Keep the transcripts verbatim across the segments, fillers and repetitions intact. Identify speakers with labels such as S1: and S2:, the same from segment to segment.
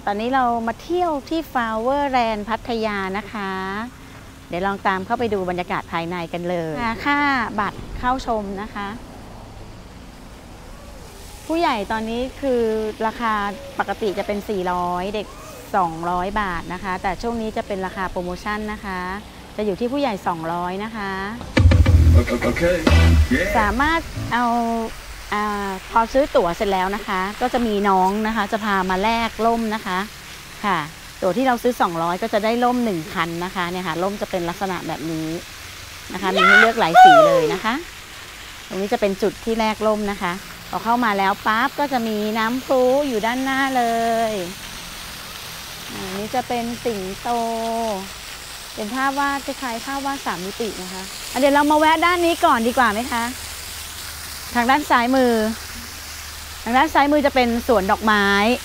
S1: ตอนนี้เรามาเที่ยวที่ Flower Land พัทยานะคะเดี๋ยวลองตามเข้าไปดูบรรยากาศภายในกันเลยค่าบัตรเข้าชมนะคะผู้ใหญ่ตอนนี้คือราคาปกติจะเป็นสี่ร้อยเด็กสองร้อยบาทนะคะแต่ช่วงนี้จะเป็นราคาโปรโมชั่นนะคะจะอยู่ที่ผู้ใหญ่สองร้อยนะคะ okay. yeah. สามารถเอาอ่าพอซื้อตั๋วเสร็จแล้วนะคะก็จะมีน้องนะคะจะพามาแลกร่มนะคะค่ะตั๋วที่เราซื้อสองร้อยก็จะได้ร่มหนึ่งคันนะคะเนี่ยค่ะร่มจะเป็นลักษณะแบบนี้นะคะมีให้เลือกหลายสีเลยนะคะตรงนี้จะเป็นจุดที่แลกร่มนะคะพอเข้ามาแล้วปั๊บก็จะมีน้ำพุอยู่ด้านหน้าเลยอันนี้จะเป็นสิงโตเป็นภาพวาดคล้ายๆภาพวาดสามมิตินะคะเดี๋ยวเรามาแวะด้านนี้ก่อนดีกว่าไหมคะทางด้านซ้ายมือทางด้านซ้ายมือจะเป็นสวนดอกไม้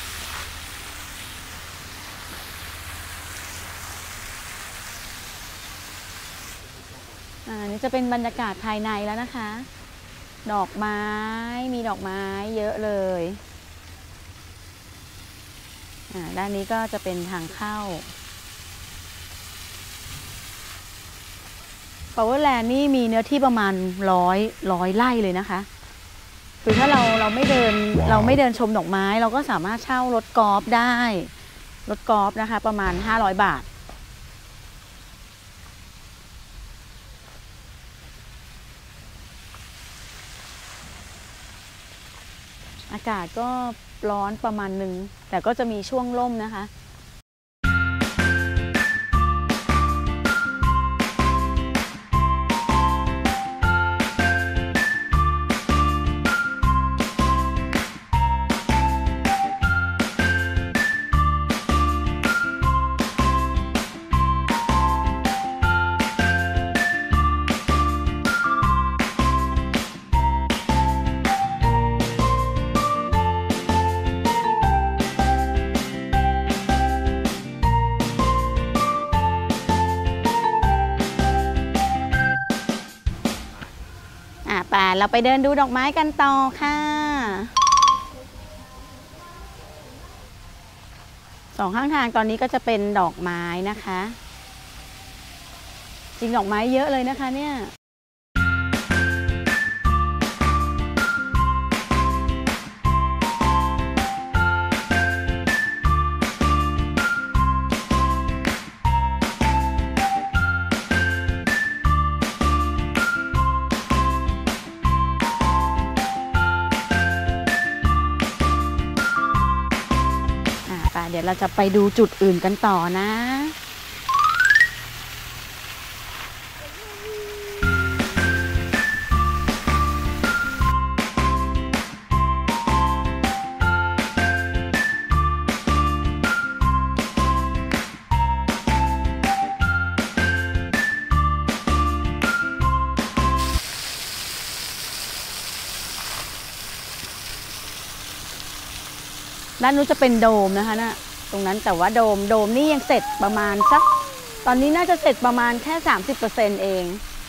S1: อันนี้จะเป็นบรรยากาศภายในแล้วนะคะดอกไม้มีดอกไม้เยอะเลยด้านนี้ก็จะเป็นทางเข้าFlower Land นี่มีเนื้อที่ประมาณร้อยร้อยไร่เลยนะคะคือถ้าเราเราไม่เดิน wow. เราไม่เดินชมดอกไม้เราก็สามารถเช่ารถกอล์ฟได้รถกอล์ฟนะคะประมาณห้าร้อยบาทอากาศก็ร้อนประมาณหนึ่งแต่ก็จะมีช่วงร่มนะคะป่าเราไปเดินดูดอกไม้กันต่อค่ะสองข้างทางตอนนี้ก็จะเป็นดอกไม้นะคะจริงดอกไม้เยอะเลยนะคะเนี่ยเดี๋ยวเราจะไปดูจุดอื่นกันต่อนะด้านนู้นจะเป็นโดมนะคะนะตรงนั้นแต่ว่าโดมโดมนี่ยังเสร็จประมาณสักตอนนี้น่าจะเสร็จประมาณแค่ สามสิบเปอร์เซ็นต์ เอง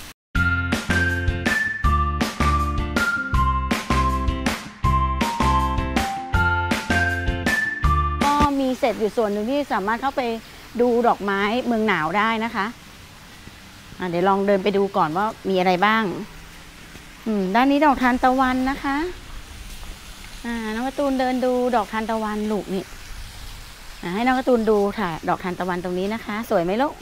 S1: ก็มีเสร็จอยู่ส่วนหนึ่งที่สามารถเข้าไปดูดอกไม้เมืองหนาวได้นะคะะเดี๋ยวลองเดินไปดูก่อนว่ามีอะไรบ้างด้านนี้ดอกทานตะวันนะคะน้องการ์ตูนเดินดูดอกทานตะวันลูกนี่ให้น้องการ์ตูนดูค่ะดอกทานตะวันตรงนี้นะคะสวยไหมลูก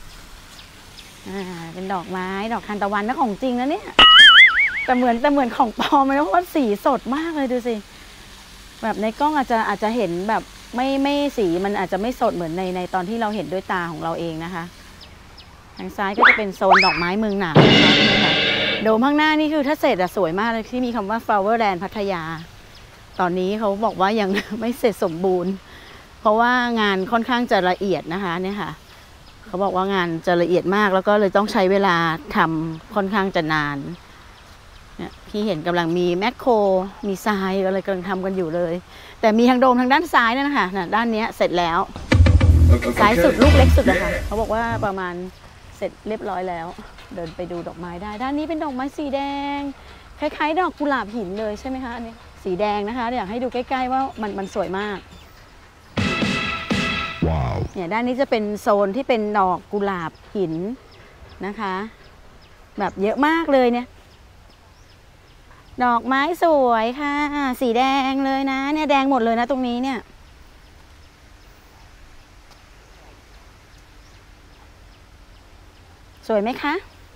S1: เป็นดอกไม้ดอกทานตะวันนะของจริงนะเนี่ยแต่เหมือนแต่เหมือนของปลอมเลยเพราะว่าสีสดมากเลยดูสิแบบในกล้องอาจจะอาจจะเห็นแบบไม่ไม่สีมันอาจจะไม่สดเหมือนในในตอนที่เราเห็นด้วยตาของเราเองนะคะทางซ้ายก็จะเป็นโซนดอกไม้เมืองหนาวนะคะโดมข้างหน้านี่คือถ้าเสร็จอะสวยมากเลยที่มีคำว่า Flower Land พัทยาตอนนี้เขาบอกว่ายังไม่เสร็จสมบูรณ์เพราะว่างานค่อนข้างจะละเอียดนะคะเนี่ยค่ะเขาบอกว่างานจะละเอียดมากแล้วก็เลยต้องใช้เวลาทำค่อนข้างจะนานเนี่ยพี่เห็นกำลังมีแมคโครมีทรายอะไรกำลังทำกันอยู่เลยแต่มีทางโดมทางด้านซ้ายนั่นนะคะด้านนี้เสร็จแล้วซ้ายสุดลูกเล็กสุดนะคะเขาบอกว่าประมาณเสร็จเรียบร้อยแล้วเดินไปดูดอกไม้ได้ด้านนี้เป็นดอกไม้สีแดงคล้ายๆดอกกุหลาบหินเลยใช่ไหมคะอันนี้สีแดงนะคะอยากให้ดูใกล้ๆว่ามันมันสวยมากว้าวเนี่ยด้านนี้จะเป็นโซนที่เป็นดอกกุหลาบหินนะคะแบบเยอะมากเลยเนี่ยดอกไม้สวยค่ะสีแดงเลยนะเนี่ยแดงหมดเลยนะตรงนี้เนี่ยสวยไหมคะ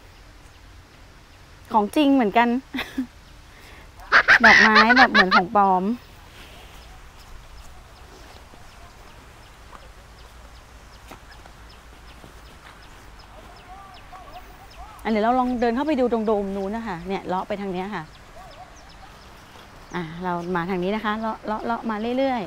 S1: ของจริงเหมือนกัน ดอกไม้แบบเหมือนของปลอมอันเดี๋ยวเราลองเดินเข้าไปดูตรงโดมนู้นนะคะเนี่ยเลาะไปทางนี้ค่ะอ่ะเรามาทางนี้นะคะเลาะเลาะเลาะมาเรื่อย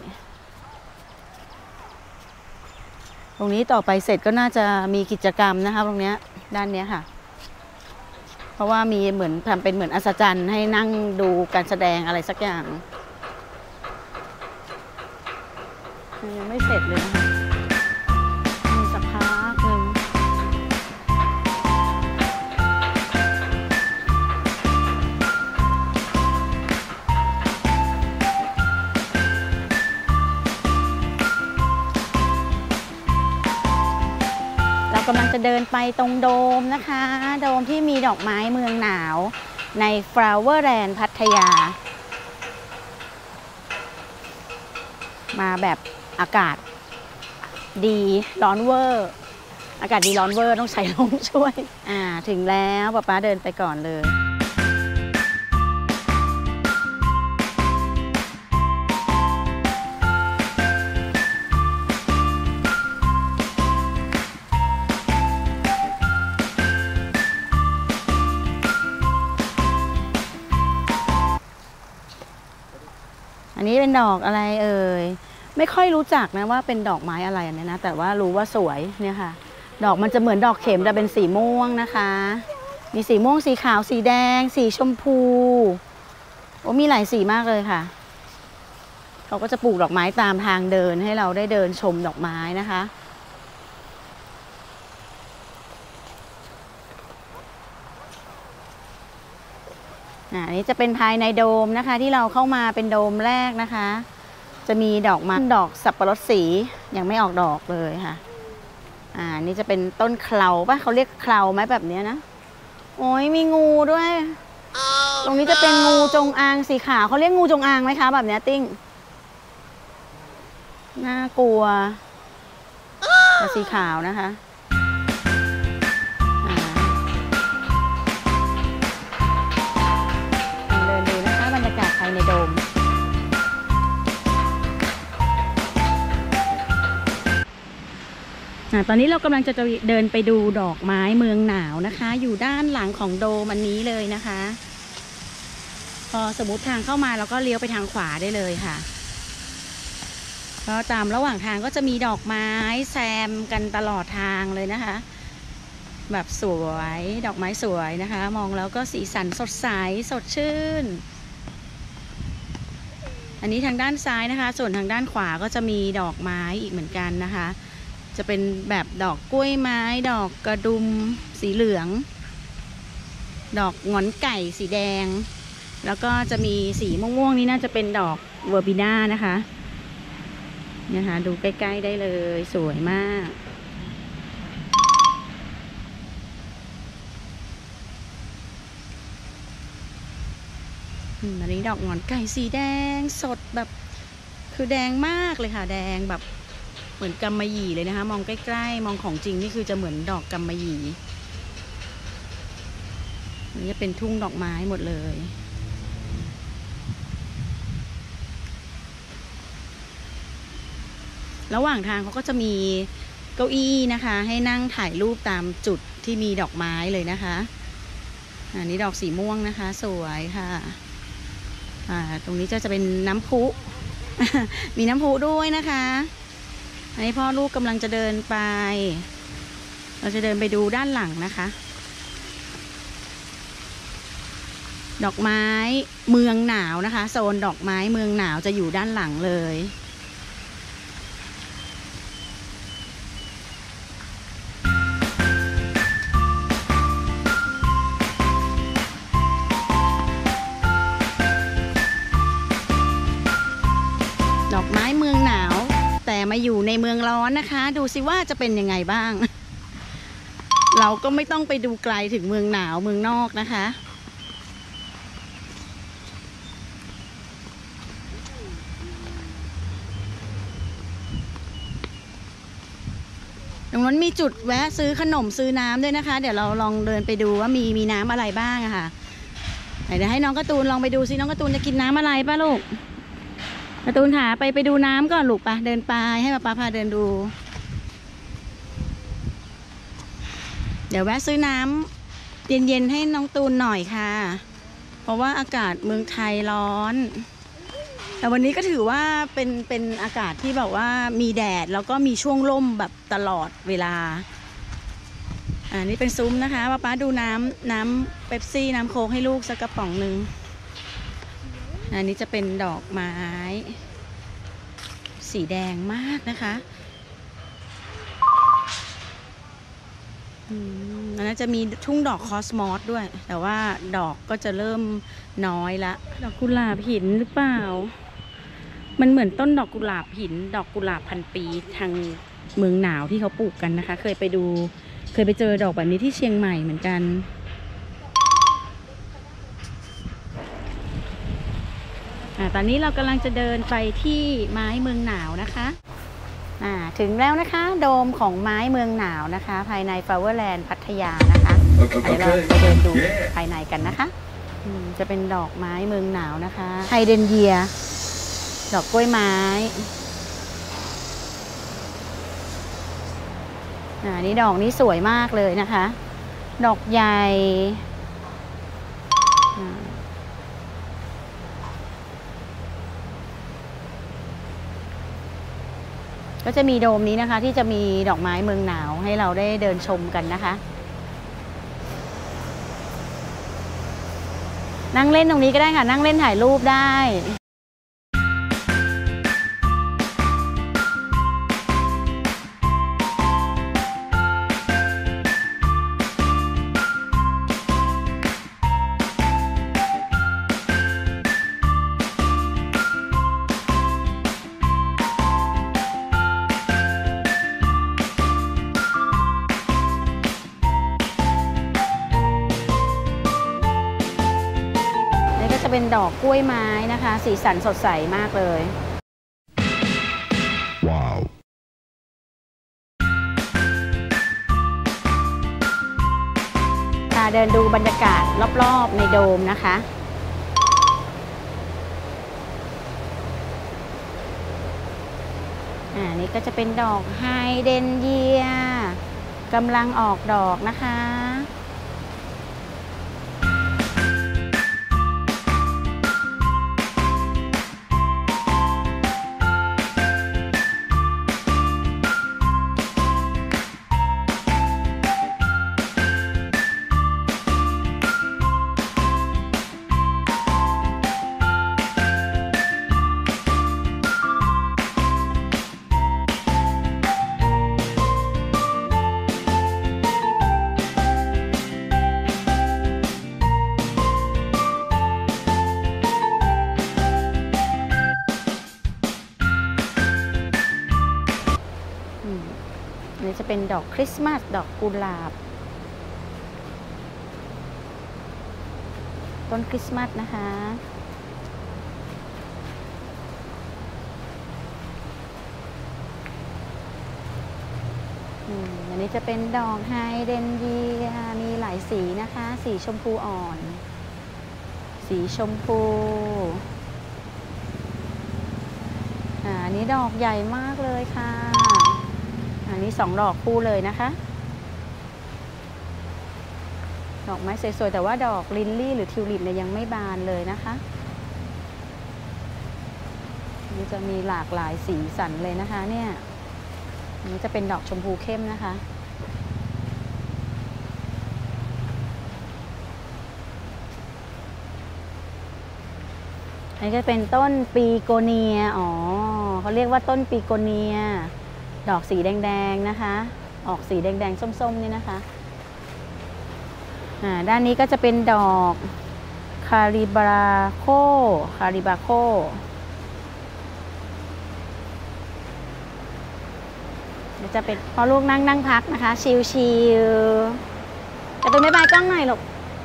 S1: ๆตรงนี้ต่อไปเสร็จก็น่าจะมีกิจกรรมนะคะตรงเนี้ยด้านเนี้ยค่ะเพราะว่ามีเหมือนทำเป็นเหมือนอัศจรรย์ให้นั่งดูการแสดงอะไรสักอย่างยังไม่เสร็จเลยนะคะมีสักพักหนึ่งเรากำลังจะเดินไปตรงโดมนะคะโดมที่มีดอกไม้เมืองหนาวใน Flowerland พัทยามาแบบอากาศดีร้อนเวอร์อากาศดีร้อนเวอร์ต้องใช้ลมช่วยอ่าถึงแล้วป๊าป๊าเดินไปก่อนเลยอันนี้เป็นดอกอะไรเอ่ยไม่ค่อยรู้จักนะว่าเป็นดอกไม้อะไรเนี่ยนะแต่ว่ารู้ว่าสวยเนี่ยค่ะดอกมันจะเหมือนดอกเข็มแต่เป็นสีม่วงนะคะมีสีม่วงสีขาวสีแดงสีชมพูโอ้มีหลายสีมากเลยค่ะเขาก็จะปลูกดอกไม้ตามทางเดินให้เราได้เดินชมดอกไม้นะคะอันนี้จะเป็นภายในโดมนะคะที่เราเข้ามาเป็นโดมแรกนะคะจะมีดอกไม้ดอกสับปะรดสียังไม่ออกดอกเลยค่ะอ่านี่จะเป็นต้นเคลาป่ะเขาเรียกเคลาไหมแบบนี้นะโอ้ยมีงูด้วย oh, ตรงนี้จะเป็นงูจงอางสีขาวเขาเรียกงูจงอางไหมคะแบบนี้ติ้งน่ากลัวแต่สีขาวนะคะในโดมตอนนี้เรากำลังจะเดินไปดูดอกไม้เมืองหนาวนะคะอยู่ด้านหลังของโดมอันนี้เลยนะคะพอสมมติทางเข้ามาเราก็เลี้ยวไปทางขวาได้เลยค่ะก็ตามระหว่างทางก็จะมีดอกไม้แซมกันตลอดทางเลยนะคะแบบสวยดอกไม้สวยนะคะมองแล้วก็สีสันสดใสสดชื่นอันนี้ทางด้านซ้ายนะคะส่วนทางด้านขวาก็จะมีดอกไม้อีกเหมือนกันนะคะจะเป็นแบบดอกกล้วยไม้ดอกกระดุมสีเหลืองดอกหงอนไก่สีแดงแล้วก็จะมีสีม่วงๆนี่น่าจะเป็นดอกเวอร์บิน่านะคะนะคะดูใกล้ๆได้เลยสวยมากอันนี้ดอกหงอนไก่สีแดงสดแบบคือแดงมากเลยค่ะแดงแบบเหมือนกำมะหยี่เลยนะคะมองใกล้ๆมองของจริงนี่คือจะเหมือนดอกกำมะหยี่นี่จะเป็นทุ่งดอกไม้หมดเลยระหว่างทางเขาก็จะมีเก้าอี้นะคะให้นั่งถ่ายรูปตามจุดที่มีดอกไม้เลยนะคะอันนี้ดอกสีม่วงนะคะสวยค่ะอ่าตรงนี้จะจะเป็นน้ำพุ มีน้ำพุด้วยนะคะอันนี้พ่อลูกกำลังจะเดินไปเราจะเดินไปดูด้านหลังนะคะดอกไม้เมืองหนาวนะคะโซนดอกไม้เมืองหนาวจะอยู่ด้านหลังเลยดอกไม้เมืองหนาวแต่มมาอยู่ในเมืองร้อนนะคะ ดูสิว่าจะเป็นยังไงบ้าง เราก็ไม่ต้องไปดูไกลถึงเมืองหนาวเมืองนอกนะคะตรงนั้นมีจุดแวะซื้อขนมซื้อน้ำด้วยนะคะเดี๋ยวเราลองเดินไปดูว่ามีมีน้ำอะไรบ้างอะค่ะเดี๋ยวให้น้องการ์ตูนลองไปดูซิน้องการ์ตูนจะกินน้ำอะไรป่ะลูกการ์ตูนขาไปไปดูน้ำก่อนลูกปะเดินไปให้ป้าป้าพาเดินดูเดี๋ยวแวะซื้อน้ำเย็นๆให้น้องตูนหน่อยค่ะเพราะว่าอากาศเมืองไทยร้อนแต่วันนี้ก็ถือว่าเป็นเป็นอากาศที่แบบว่ามีแดดแล้วก็มีช่วงร่มแบบตลอดเวลาอ่านี่เป็นซุ้มนะคะป้าป้าดูน้ำน้ำเป๊ปซี่น้ำโค้กให้ลูกสักกระป๋องหนึ่งอันนี้จะเป็นดอกไม้สีแดงมากนะคะอันนั้นจะมีทุ่งดอกคอสมอสด้วยแต่ว่าดอกก็จะเริ่มน้อยละดอกกุหลาบหินหรือเปล่ามันเหมือนต้นดอกกุหลาบหินดอกกุหลาบพันปีทางเมืองหนาวที่เขาปลูกกันนะคะเคยไปดูเคยไปเจอดอกแบบนี้ที่เชียงใหม่เหมือนกันอ่าตอนนี้เรากำลังจะเดินไปที่ไม้เมืองหนาวนะคะอ่าถึงแล้วนะคะโดมของไม้เมืองหนาวนะคะภายใน Flowerland พัทยานะคะเดี๋ยวเราไปเดินดูภายในกันนะคะจะเป็นดอกไม้เมืองหนาวนะคะไฮเดรนเยียดอกกล้วยไม้อ่านี่ดอกนี้สวยมากเลยนะคะดอกใหญ่ก็จะมีโดมนี้นะคะที่จะมีดอกไม้เมืองหนาวให้เราได้เดินชมกันนะคะนั่งเล่นตรงนี้ก็ได้ค่ะนั่งเล่นถ่ายรูปได้เป็นดอกกล้วยไม้นะคะสีสันสดใสมากเลยว้าวพาเดินดูบรรยากาศรอบๆในโดมนะคะอ่านี่ก็จะเป็นดอกไฮเดรนเยียกำลังออกดอกนะคะนี่จะเป็นดอกคริสต์มาสดอกกุหลาบต้นคริสต์มาสนะคะอันนี้จะเป็นดอกไฮเดรนเยียมีหลายสีนะคะสีชมพูอ่อนสีชมพูอันนี้ดอกใหญ่มากเลยค่ะอันนี้สองดอกคู่เลยนะคะดอกไม้สวยๆแต่ว่าดอกลิลลี่หรือทิวลิปเนี่ยยังไม่บานเลยนะคะนี่จะมีหลากหลายสีสันเลยนะคะเนี่ยอันนี้จะเป็นดอกชมพูเข้มนะคะอันนี้จะเป็นต้นปีโกเนียอ๋อเขาเรียกว่าต้นปีโกเนียดอกสีแดงๆนะคะออกสีแดงๆส้มๆนี่นะคะอ่าด้านนี้ก็จะเป็นดอกคาริบาโคคาริบาโคจะเป็นพอลูกนั่งนั่งพักนะคะชิลๆแต่เป็นบ๊ายบายกล้องหน่อยลูก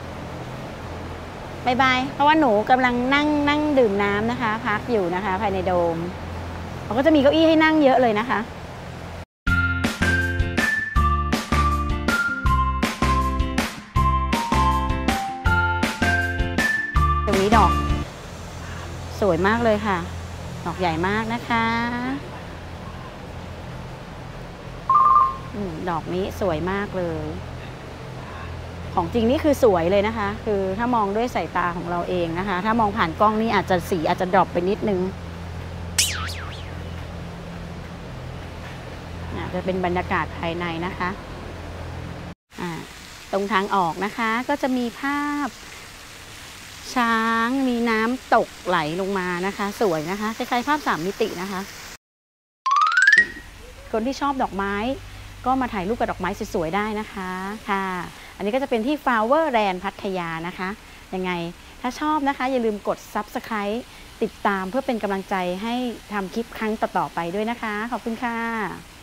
S1: บ๊ายบายเพราะว่าหนูกำลังนั่งนั่งดื่มน้ำนะคะพักอยู่นะคะภายในโดมเขาก็จะมีเก้าอี้ให้นั่งเยอะเลยนะคะตรงนี้ดอกสวยมากเลยค่ะดอกใหญ่มากนะคะดอกนี้สวยมากเลยของจริงนี่คือสวยเลยนะคะคือถ้ามองด้วยสายตาของเราเองนะคะถ้ามองผ่านกล้องนี่อาจจะสีอาจจะดรอปไปนิดนึงจะเป็นบรรยากาศภายในนะคะตรงทางออกนะคะก็จะมีภาพช้างมีน้ำตกไหลลงมานะคะสวยนะคะคล้ายๆภาพสามมิตินะคะคนที่ชอบดอกไม้ก็มาถ่ายรูปกับดอกไม้สวยๆได้นะคะค่ะอันนี้ก็จะเป็นที่ Flower Land พัทยานะคะยังไงถ้าชอบนะคะอย่าลืมกด ซับสไครบ์ ติดตามเพื่อเป็นกำลังใจให้ทำคลิปครั้งต่อๆไปด้วยนะคะขอบคุณค่ะ